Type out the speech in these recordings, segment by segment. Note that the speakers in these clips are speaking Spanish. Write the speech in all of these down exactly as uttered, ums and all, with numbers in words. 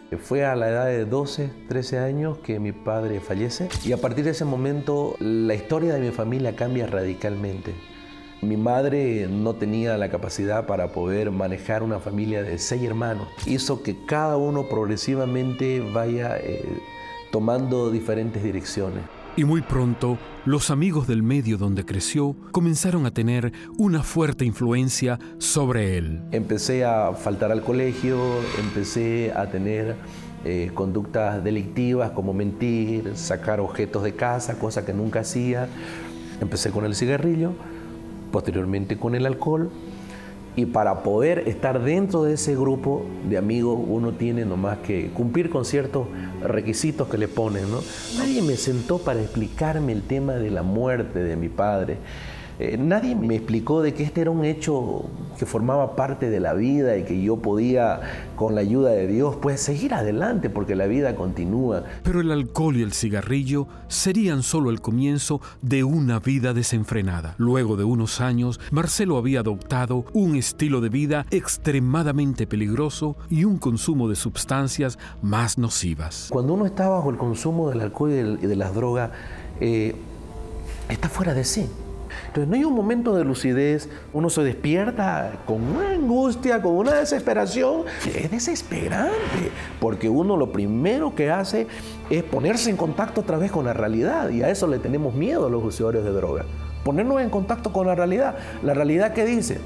Fue a la edad de doce, trece años que mi padre fallece y a partir de ese momento la historia de mi familia cambia radicalmente. Mi madre no tenía la capacidad para poder manejar una familia de seis hermanos. Hizo que cada uno progresivamente vaya eh, tomando diferentes direcciones. Y muy pronto, los amigos del medio donde creció comenzaron a tener una fuerte influencia sobre él. Empecé a faltar al colegio, empecé a tener eh, conductas delictivas como mentir, sacar objetos de casa, cosa que nunca hacía. Empecé con el cigarrillo, posteriormente con el alcohol. Y para poder estar dentro de ese grupo de amigos, uno tiene nomás que cumplir con ciertos requisitos que le ponen, ¿no? Nadie me sentó para explicarme el tema de la muerte de mi padre. Eh, nadie me explicó de que este era un hecho que formaba parte de la vida y que yo podía, con la ayuda de Dios, pues seguir adelante porque la vida continúa. Pero el alcohol y el cigarrillo serían solo el comienzo de una vida desenfrenada. Luego de unos años, Marcelo había adoptado un estilo de vida extremadamente peligroso y un consumo de sustancias más nocivas. Cuando uno está bajo el consumo del alcohol y de, y de las drogas, eh, está fuera de sí. Entonces no hay un momento de lucidez, uno se despierta con una angustia, con una desesperación. Es desesperante, porque uno lo primero que hace es ponerse en contacto otra vez con la realidad, y a eso le tenemos miedo a los usuarios de droga. Ponernos en contacto con la realidad. La realidad que dice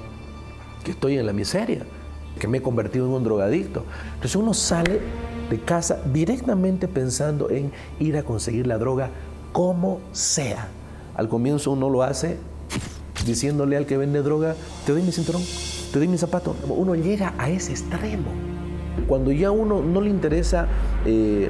que estoy en la miseria, que me he convertido en un drogadicto. Entonces uno sale de casa directamente pensando en ir a conseguir la droga como sea. Al comienzo uno lo hace diciéndole al que vende droga, te doy mi cinturón, te doy mi zapato. Uno llega a ese extremo. Cuando ya a uno no le interesa eh,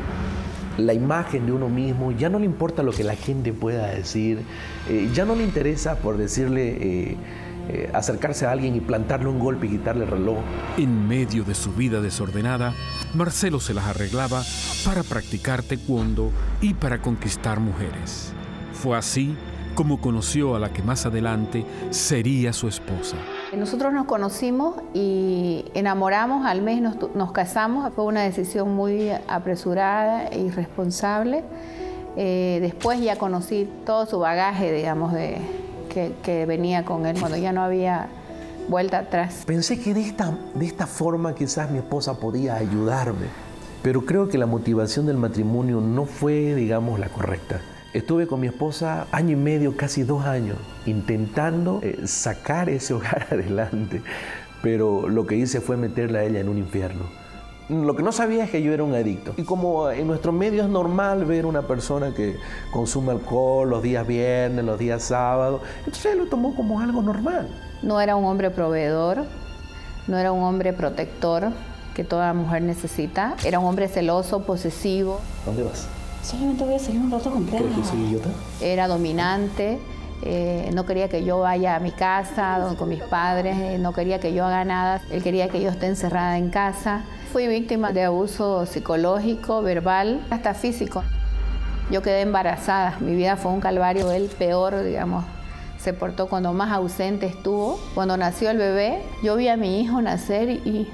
la imagen de uno mismo, ya no le importa lo que la gente pueda decir, eh, ya no le interesa, por decirle, eh, eh, acercarse a alguien y plantarle un golpe y quitarle el reloj. En medio de su vida desordenada, Marcelo se las arreglaba para practicar taekwondo y para conquistar mujeres. Fue así como conoció a la que más adelante sería su esposa. Nosotros nos conocimos y enamoramos, al mes nos, nos casamos. Fue una decisión muy apresurada e irresponsable. Eh, después ya conocí todo su bagaje, digamos, de, que, que venía con él, cuando ya no había vuelta atrás. Pensé que de esta, de esta forma quizás mi esposa podía ayudarme, pero creo que la motivación del matrimonio no fue, digamos, la correcta. Estuve con mi esposa año y medio, casi dos años, intentando eh, sacar ese hogar adelante, pero lo que hice fue meterla a ella en un infierno. Lo que no sabía es que yo era un adicto. Y como en nuestro medio es normal ver una persona que consume alcohol los días viernes, los días sábados, entonces él lo tomó como algo normal. No era un hombre proveedor, no era un hombre protector que toda mujer necesita. Era un hombre celoso, posesivo. ¿Dónde vas? Solamente voy a salir un rato a comprar. ¿Por qué soy idiota? Era dominante, eh, no quería que yo vaya a mi casa con mis padres, eh, no quería que yo haga nada, él quería que yo esté encerrada en casa. Fui víctima de abuso psicológico, verbal, hasta físico. Yo quedé embarazada, mi vida fue un calvario, él peor, digamos, se portó cuando más ausente estuvo. Cuando nació el bebé, yo vi a mi hijo nacer y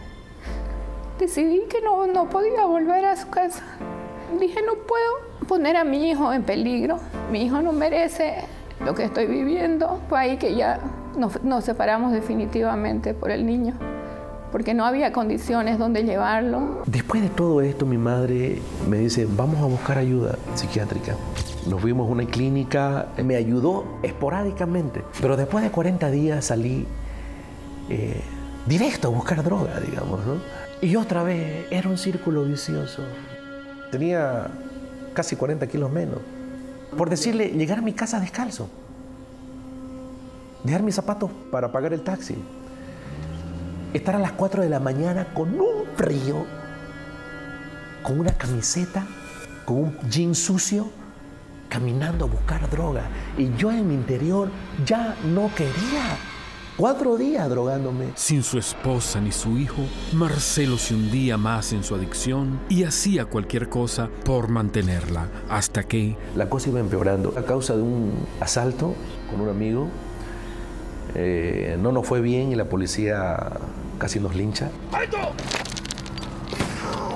decidí que no, no podía volver a su casa. Dije, no puedo poner a mi hijo en peligro. Mi hijo no merece lo que estoy viviendo. Fue ahí que ya nos, nos separamos definitivamente por el niño, porque no había condiciones donde llevarlo. Después de todo esto, mi madre me dice, vamos a buscar ayuda psiquiátrica. Nos fuimos a una clínica, me ayudó esporádicamente, pero después de cuarenta días salí eh, directo a buscar droga, digamos, ¿no? Y otra vez era un círculo vicioso. Tenía casi cuarenta kilos menos. Por decirle, llegar a mi casa descalzo. Dejar mis zapatos para pagar el taxi. Estar a las cuatro de la mañana con un frío, con una camiseta, con un jean sucio, caminando a buscar droga. Y yo en mi interior ya no quería. Cuatro días drogándome. Sin su esposa ni su hijo, Marcelo se hundía más en su adicción y hacía cualquier cosa por mantenerla, hasta que... La cosa iba empeorando. A causa de un asalto con un amigo, eh, no nos fue bien y la policía casi nos lincha. ¡Alto!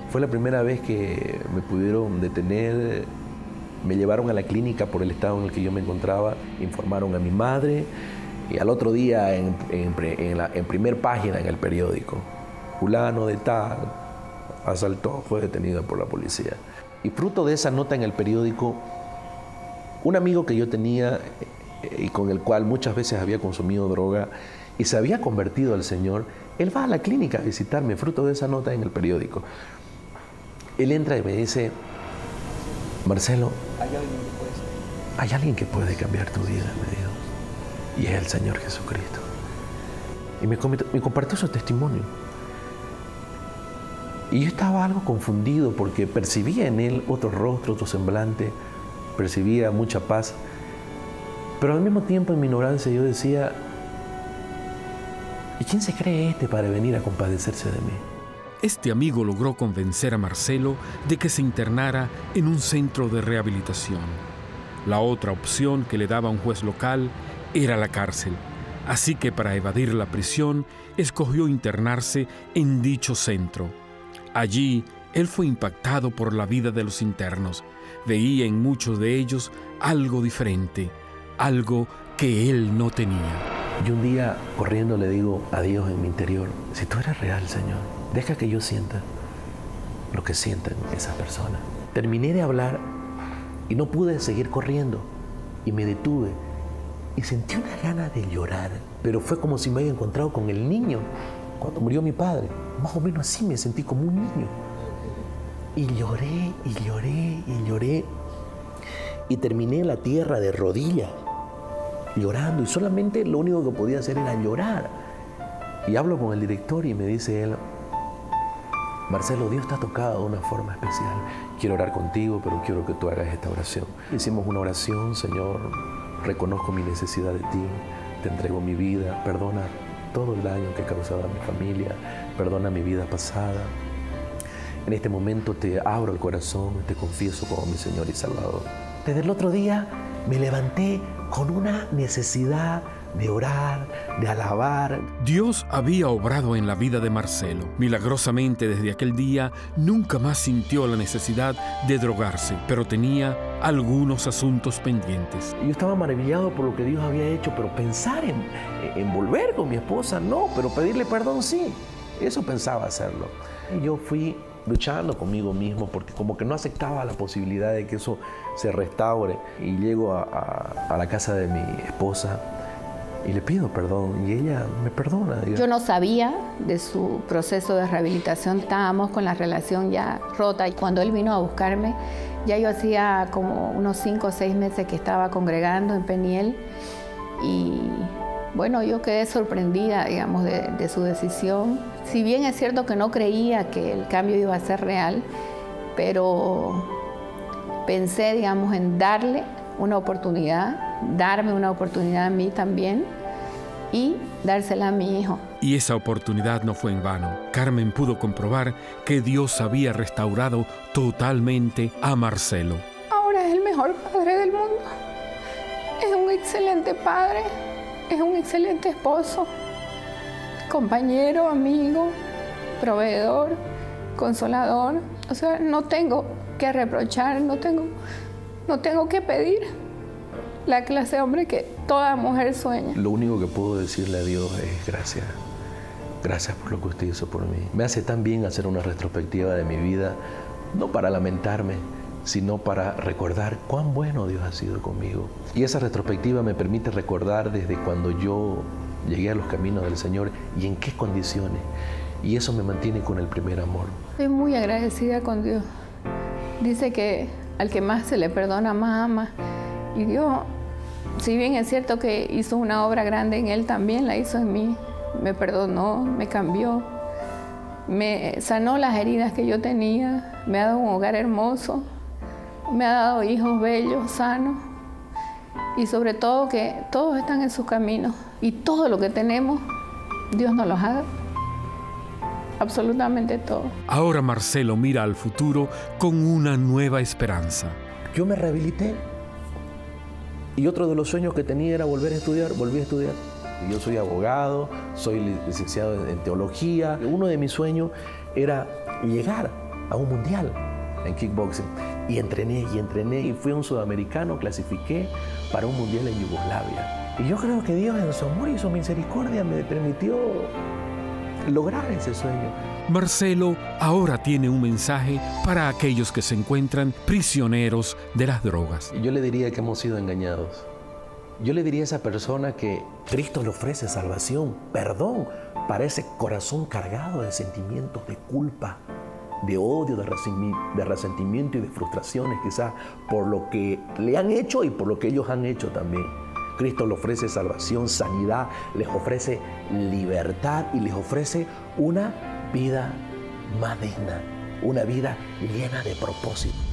Fue la primera vez que me pudieron detener. Me llevaron a la clínica por el estado en el que yo me encontraba, informaron a mi madre y al otro día en, en, en, la, en primer página en el periódico, fulano de tal asaltó, fue detenido por la policía. Y fruto de esa nota en el periódico, un amigo que yo tenía y con el cual muchas veces había consumido droga y se había convertido al Señor, él va a la clínica a visitarme, fruto de esa nota en el periódico. Él entra y me dice: Marcelo, ¿hay alguien que puede, hay alguien que puede cambiar tu vida? Me dijo. Y es el Señor Jesucristo. Y me, me compartió su testimonio. Y yo estaba algo confundido porque percibía en él otro rostro, otro semblante, percibía mucha paz. Pero al mismo tiempo, en mi ignorancia, yo decía: ¿y quién se cree este para venir a compadecerse de mí? Este amigo logró convencer a Marcelo de que se internara en un centro de rehabilitación. La otra opción que le daba un juez local era la cárcel, así que para evadir la prisión escogió internarse en dicho centro. Allí él fue impactado por la vida de los internos. Veía en muchos de ellos algo diferente, algo que él no tenía. Y un día, corriendo, le digo a Dios en mi interior: si tú eres real, Señor, deja que yo sienta lo que sienten esas personas. Terminé de hablar y no pude seguir corriendo. Y me detuve y sentí una gana de llorar. Pero fue como si me hubiera encontrado con el niño cuando murió mi padre. Más o menos así me sentí, como un niño. Y lloré, y lloré, y lloré. Y terminé en la tierra de rodillas, llorando. Y solamente lo único que podía hacer era llorar. Y hablo con el director y me dice él: Marcelo, Dios te ha tocado de una forma especial. Quiero orar contigo, pero quiero que tú hagas esta oración. Hicimos una oración: Señor, reconozco mi necesidad de ti, te entrego mi vida, perdona todo el daño que he causado a mi familia, perdona mi vida pasada. En este momento te abro el corazón, te confieso como mi Señor y Salvador. Desde el otro día me levanté con una necesidad de orar, de alabar. Dios había obrado en la vida de Marcelo. Milagrosamente, desde aquel día, nunca más sintió la necesidad de drogarse, pero tenía algunos asuntos pendientes. Yo estaba maravillado por lo que Dios había hecho, pero pensar en, en volver con mi esposa, no, pero pedirle perdón, sí. Eso pensaba hacerlo. Y yo fui luchando conmigo mismo porque como que no aceptaba la posibilidad de que eso se restaure. Y llego a, a, a la casa de mi esposa y le pido perdón y ella me perdona. Yo no sabía de su proceso de rehabilitación, estábamos con la relación ya rota y cuando él vino a buscarme, ya yo hacía como unos cinco o seis meses que estaba congregando en Peniel y bueno, yo quedé sorprendida, digamos, de, de su decisión. Si bien es cierto que no creía que el cambio iba a ser real, pero pensé, digamos, en darle una oportunidad, darme una oportunidad a mí también y dársela a mi hijo. Y esa oportunidad no fue en vano. Carmen pudo comprobar que Dios había restaurado totalmente a Marcelo. Ahora es el mejor padre del mundo. Es un excelente padre, es un excelente esposo, compañero, amigo, proveedor, consolador. O sea, no tengo que reprochar, no tengo, no tengo que pedir. La clase de hombre que toda mujer sueña. Lo único que puedo decirle a Dios es gracias. Gracias por lo que usted hizo por mí. Me hace tan bien hacer una retrospectiva de mi vida, no para lamentarme, sino para recordar cuán bueno Dios ha sido conmigo. Y esa retrospectiva me permite recordar desde cuando yo llegué a los caminos del Señor y en qué condiciones. Y eso me mantiene con el primer amor. Estoy muy agradecida con Dios. Dice que al que más se le perdona, más ama. Y Dios, si bien es cierto que hizo una obra grande en Él, también la hizo en mí. Me perdonó, me cambió, me sanó las heridas que yo tenía, me ha dado un hogar hermoso, me ha dado hijos bellos, sanos. Y sobre todo que todos están en sus caminos. Y todo lo que tenemos, Dios nos los ha dado. Absolutamente todo. Ahora Marcelo mira al futuro con una nueva esperanza. Yo me rehabilité. Y otro de los sueños que tenía era volver a estudiar, volví a estudiar. Yo soy abogado, soy licenciado en teología. Uno de mis sueños era llegar a un mundial en kickboxing. Y entrené y entrené y fui a un sudamericano, clasifiqué para un mundial en Yugoslavia. Y yo creo que Dios en su amor y su misericordia me permitió lograr ese sueño. Marcelo ahora tiene un mensaje para aquellos que se encuentran prisioneros de las drogas. Yo le diría que hemos sido engañados. Yo le diría a esa persona que Cristo le ofrece salvación, perdón, para ese corazón cargado de sentimientos de culpa, de odio, de resentimiento y de frustraciones, quizás por lo que le han hecho y por lo que ellos han hecho también. Cristo le ofrece salvación, sanidad, les ofrece libertad y les ofrece una vida más digna, una vida llena de propósito.